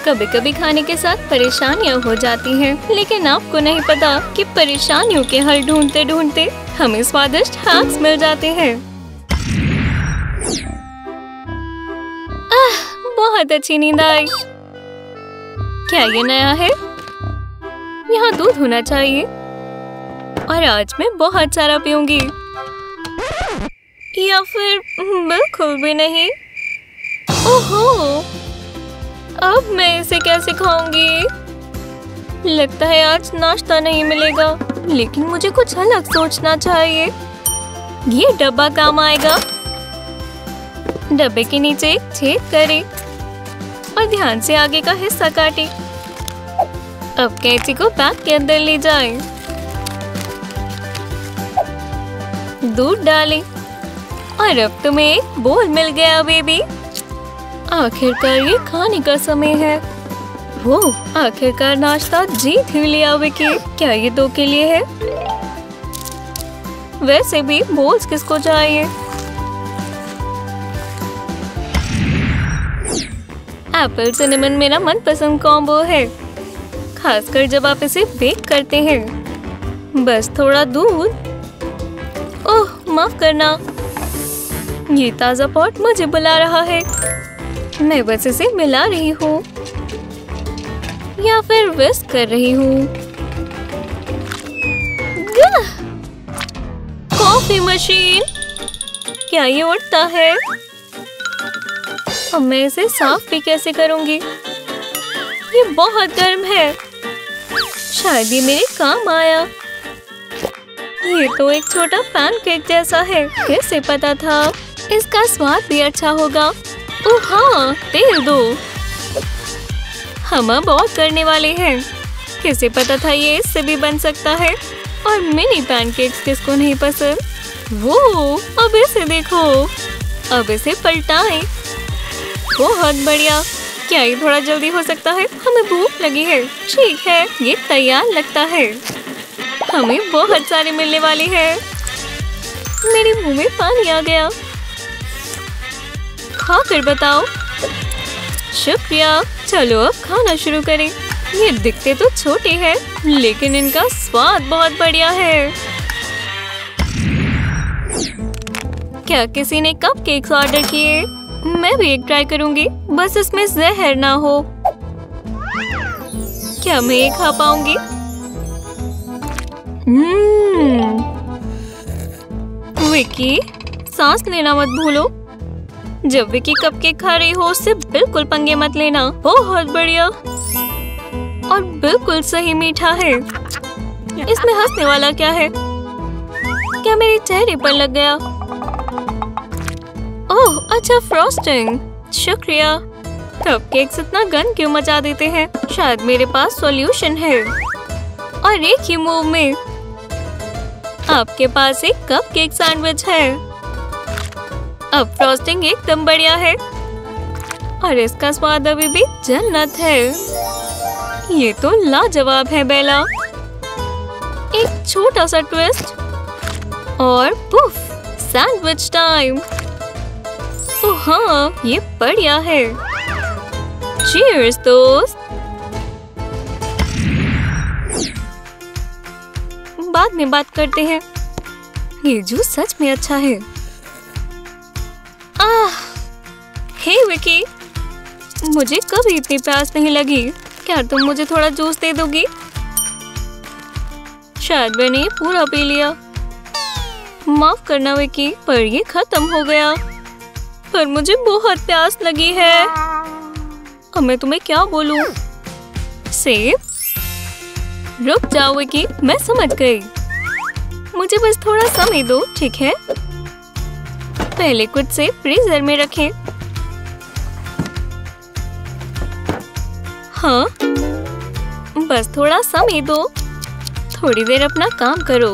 कभी कभी खाने के साथ परेशानियाँ हो जाती हैं, लेकिन आपको नहीं पता कि परेशानियों के हल ढूंढते ढूंढते हमें स्वादिष्ट हैक्स मिल जाते हैं। बहुत अच्छी नींद आई। क्या ये नया है? यहाँ दूध होना चाहिए और आज मैं बहुत सारा पीऊंगी, या फिर बिल्कुल भी नहीं। ओहो, अब मैं इसे कैसे खाऊंगी? लगता है आज नाश्ता नहीं मिलेगा, लेकिन मुझे कुछ अलग सोचना चाहिए। ये डब्बा काम आएगा। डब्बे के नीचे एक छेद करें और ध्यान से आगे का हिस्सा काटें। अब कैंची को बैग के अंदर ले जाएं। दूध डालें और अब तुम्हें एक बोल मिल गया बेबी। आखिरकार ये खाने का समय है। वो आखिरकार नाश्ता जीत ही लिया विकी। क्या ये 2 के लिए है? वैसे भी बोल्स किसको चाहिए? एप्पल सिनेमन मेरा मनपसंद कॉम्बो है, खासकर जब आप इसे बेक करते हैं। बस थोड़ा दूध। ओह, माफ करना, ये ताजा पॉट मुझे बुला रहा है। मैं बस इसे मिला रही हूँ या फिर विस्क कर रही हूँ। कॉफी मशीन, क्या ये उड़ता है? अब मैं इसे साफ भी कैसे करूँगी? ये बहुत गर्म है। शायद ये मेरे काम आया। ये तो एक छोटा पैनकेक जैसा है। कैसे पता था? इसका स्वाद भी अच्छा होगा। ओह हाँ, तेल दो। हम अब और करने वाले हैं। किसे पता था ये इससे भी बन सकता है? और मिनी पैनकेक्स किसको नहीं पसंद? वो, अब इसे देखो। अब इसे पलटाएं। बहुत बढ़िया। क्या ये थोड़ा जल्दी हो सकता है? हमें भूख लगी है। ठीक है, ये तैयार लगता है। हमें बहुत सारे मिलने वाले हैं। मेरे मुंह में पानी आ गया। खाकर बताओ। शुक्रिया। चलो अब खाना शुरू करें। ये दिखते तो छोटे हैं, लेकिन इनका स्वाद बहुत बढ़िया है। क्या किसी ने कपकेक्स ऑर्डर किए? मैं भी एक ट्राई करूंगी, बस इसमें जहर ना हो। क्या मैं ये खा पाऊंगी? विकी, सांस लेना मत भूलो। जब विकी कपकेक खा रही हो उससे बिल्कुल पंगे मत लेना। बहुत बढ़िया और बिल्कुल सही मीठा है। इसमें हंसने वाला क्या है? क्या मेरे चेहरे पर लग गया? ओह अच्छा, फ्रॉस्टिंग। शुक्रिया। कपकेक्स इतना गंद क्यों मचा देते हैं? शायद मेरे पास सॉल्यूशन है। और एक ही मूव में आपके पास एक कपकेक सैंडविच है। अब फ्रॉस्टिंग एकदम बढ़िया है और इसका स्वाद अभी भी जन्नत है। ये तो लाजवाब है बेला। एक छोटा सा ट्विस्ट और पुफ, सैंडविच टाइम। तो हाँ, ये बढ़िया है। चीयर्स दोस्त। बाद में बात करते हैं। ये जूस सच में अच्छा है। हे विकी, मुझे कभी इतनी प्यास नहीं लगी। क्या तुम मुझे थोड़ा जूस दे दोगी? शायद मैंने पूरा पी लिया। माफ करना विकी, पर ये खत्म हो गया। पर मुझे बहुत प्यास लगी है। अब मैं तुम्हें क्या बोलूं? सेब? रुक जाओ विकी, मैं समझ गई। मुझे बस थोड़ा समय दो, ठीक है? पहले कुछ से फ्रीजर में रखें। हाँ, बस थोड़ा समय दो। थोड़ी देर अपना काम करो।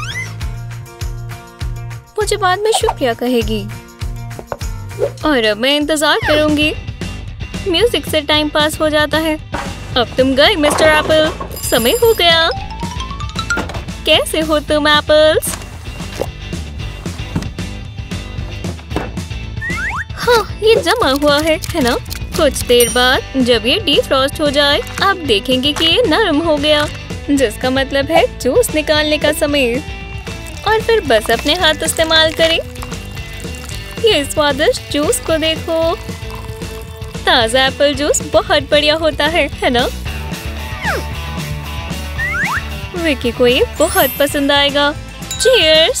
मुझे बाद में शुक्रिया कहेगी। और अब मैं इंतजार करूंगी। म्यूजिक से टाइम पास हो जाता है। अब तुम गए मिस्टर एप्पल, समय हो गया। कैसे हो तुम एप्पल्स? हाँ, ये जमा हुआ है ना? कुछ देर बाद जब ये डीफ्रॉस्ट हो जाए, आप देखेंगे कि ये नरम हो गया, जिसका मतलब है जूस निकालने का समय। और फिर बस अपने हाथ इस्तेमाल करें। ये स्वादिष्ट जूस को देखो। ताजा एप्पल जूस बहुत बढ़िया होता है ना? विकी को ये बहुत पसंद आएगा। चीयर्स!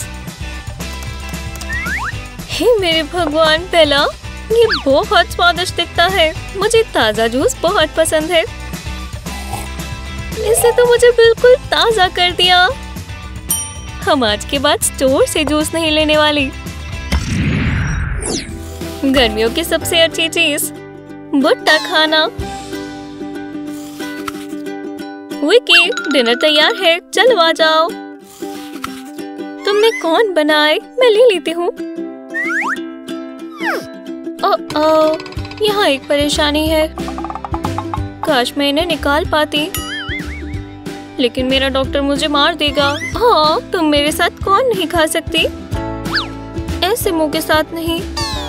हे मेरे भगवान बेला, ये बहुत स्वादिष्ट दिखता है। मुझे ताजा जूस बहुत पसंद है। इसने तो मुझे बिल्कुल ताजा कर दिया। हम आज के बाद स्टोर से जूस नहीं लेने वाली। गर्मियों की सबसे अच्छी चीज, भुट्टा खाना। विकी, डिनर तैयार है, चलो आ जाओ। तुमने कौन बनाए? मैं ले लेती हूँ। ओह, यहाँ एक परेशानी है। काश मैं इन्हें निकाल पाती, लेकिन मेरा डॉक्टर मुझे मार देगा। हाँ, तुम मेरे साथ कौन नहीं खा सकती? ऐसे मुंह के साथ नहीं,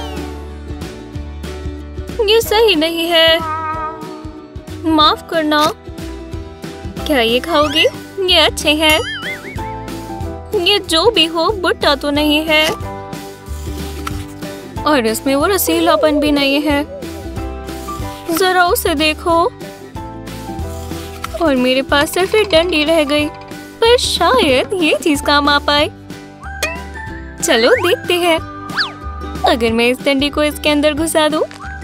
ये सही नहीं है। माफ करना। क्या ये खाओगी? ये अच्छे हैं। ये जो भी हो, भुट्टा तो नहीं है, और इसमें वो रसीलापन भी नहीं है। जरा उसे देखो। और मेरे पास सिर्फ एक डंडी रह गई, पर शायद ये चीज काम आ पाए। चलो देखते हैं। अगर मैं इस डंडी को इसके अंदर घुसा दूं।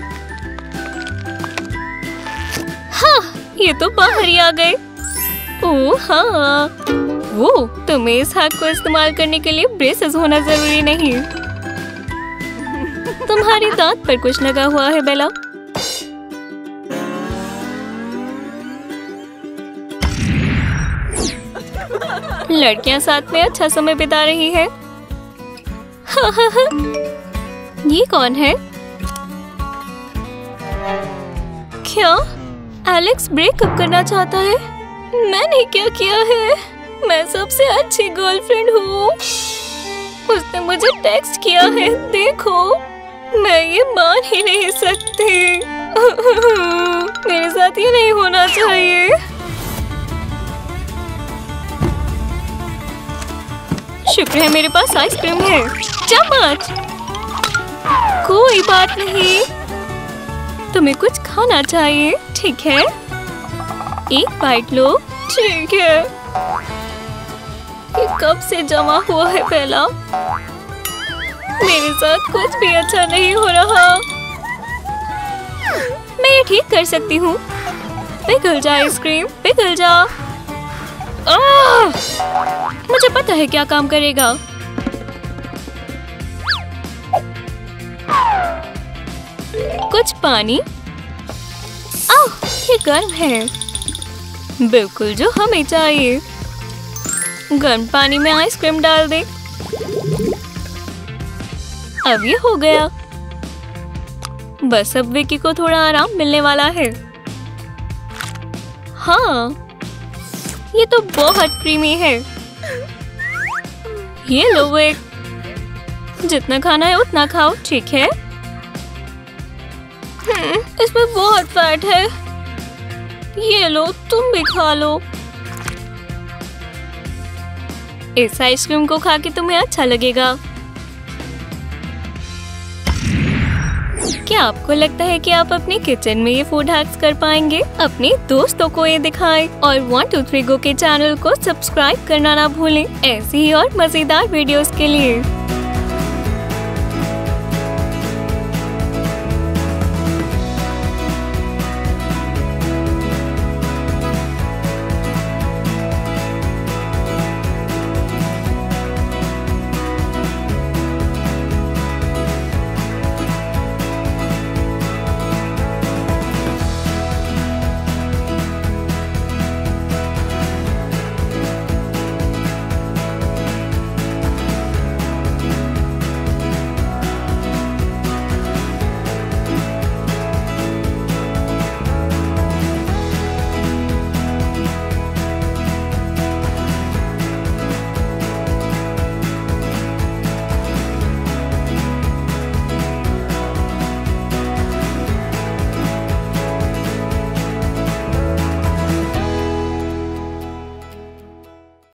हाँ, ये तो बाहर ही आ गए। ओह हाँ, वो तुम्हें इस हाथ को इस्तेमाल करने के लिए ब्रेसेस होना जरूरी नहीं। तुम्हारे दांत पर कुछ लगा हुआ है बेला। लड़कियां साथ में अच्छा समय बिता रही है। ये कौन है? क्या एलेक्स ब्रेकअप करना चाहता है? मैंने क्या किया है? मैं सबसे अच्छी गर्लफ्रेंड हूँ। उसने मुझे टेक्स्ट किया है, देखो। मैं ये मान ही नहीं सकती। मेरे साथ ये नहीं होना चाहिए। शुक्र है मेरे पास आइसक्रीम है। चम्मच। कोई बात नहीं, तुम्हें कुछ खाना चाहिए, ठीक है? एक बाइट लो। ठीक है। ये कब से जमा हुआ है बेला? मेरे साथ कुछ भी अच्छा नहीं हो रहा। मैं ये ठीक कर सकती हूँ। पिघल जा आइसक्रीम, पिघल जा। मुझे पता है क्या काम करेगा। कुछ पानी। ये गर्म है, बिल्कुल जो हमें चाहिए। गर्म पानी में आइसक्रीम डाल दे। अब ये हो गया। बस अब विकी को थोड़ा आराम मिलने वाला है। हाँ, ये तो बहुत क्रीमी है। ये लो विक, जितना खाना है उतना खाओ, ठीक है? इसमें बहुत फैट है। ये लो, तुम भी खा लो। इस आइसक्रीम को खा के तुम्हें अच्छा लगेगा। क्या आपको लगता है कि आप अपने किचन में ये फूड हैक्स कर पाएंगे? अपने दोस्तों को ये दिखाएं और 1 2 3 गो के चैनल को सब्सक्राइब करना ना भूलें ऐसी ही और मजेदार वीडियोस के लिए।